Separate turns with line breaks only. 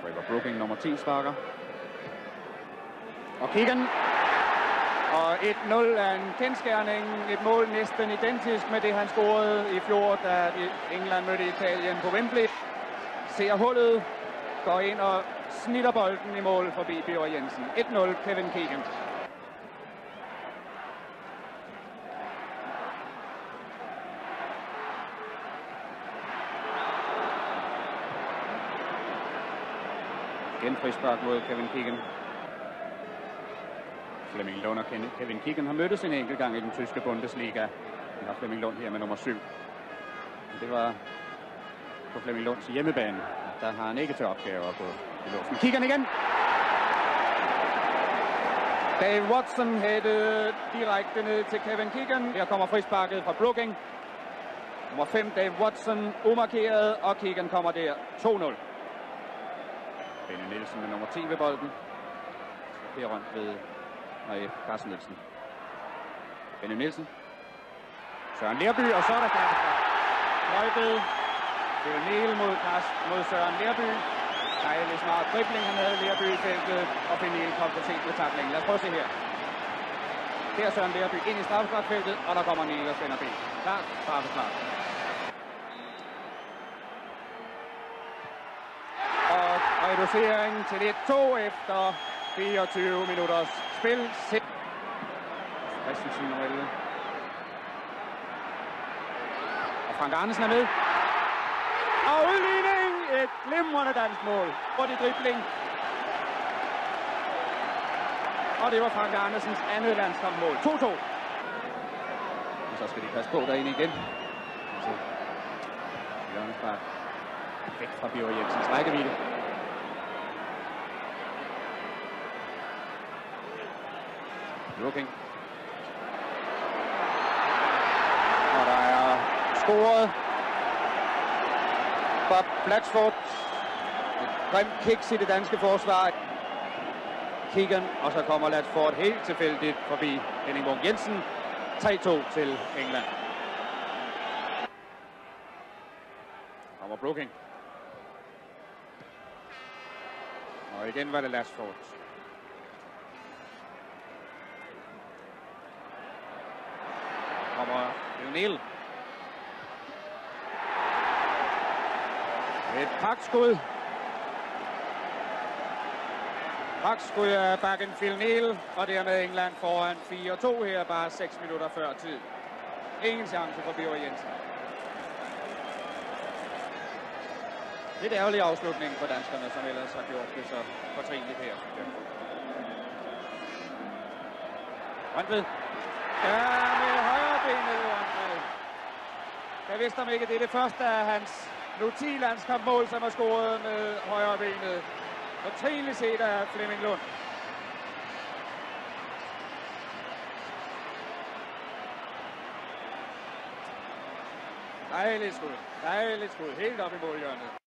Trevor Brooking, nummer 10, sparker. Og Keegan. Og 1-0 er en kendsgerning. Et mål næsten identisk med det, han scorede i fjor, da England mødte Italien på Wembley. Ser hullet, går ind og snitter bolden i mål forbi Birger Jensen. 1-0, Kevin Keegan. Igen frispark mod Kevin Keegan. Flemming Lund og Kevin Keegan har mødtes en enkelt gang i den tyske Bundesliga. Vi har Flemming Lund her med nummer 7. Det var på Flemming Lunds hjemmebane. Der har han ikke til opgave at gå i låsen. Keegan igen! Dave Watson hættede direkte ned til Kevin Keegan. Her kommer frisparket fra Brooking. Nummer 5, Dave Watson, umarkeret, og Keegan kommer der. 2-0. Benny Nielsen med nummer 10 ved bolden. Per rundt ved Carsten Nielsen. Benny Nielsen. Søren Lerby, og så er der straffespark. Højbed. Phil Neal mod Søren Lerby. Dejlig smart dribling, han havde Lerby i feltet, og Phil Neal kom for sent med taklingen. Lad os prøve at se her. Her er Søren Lerby ind i straffesparkfeltet, og der kommer Neal og spænder ben. Klart, straffespark. Og reducering til 1-2 efter 24 minutters spil. Christensen nummer 11. Og Frank Andersen er med. Og udligning! Et glimrende dansk mål. Hurtig dribling. Og det var Frank Andersens andet landskampmål. 2-2. Og så skal de passe på derinde igen. Hjørnespark. Væk fra Birger Jensens rækkevidde. Brooking. Og der er scoret. Bob Blatchford. Et grimt kiks i det danske forsvar. Keegan, og så kommer Latchford helt tilfældigt forbi Henning Munk Jensen. 3-2 til England. Kommer Brooking. Og igen var det Latchford. Kommer Neal. Et pakskud. Pakskud af bakken Phil Neal, og dermed England foran 4-2 her, bare 6 minutter før tid. Ingen chance for Birger Jensen. Lidt ærgerlig afslutning for danskerne, som ellers har gjort det så fortrinligt her. Røntved. Ja, med højre benet, Røntved. Jeg vidste om ikke, det er det første af hans nu 10 landskampmål, som har scoret med højre benet. Fortrinligt set af Flemming Lund. Dejligt skud. Dejligt skud. Helt op i målhjørnet.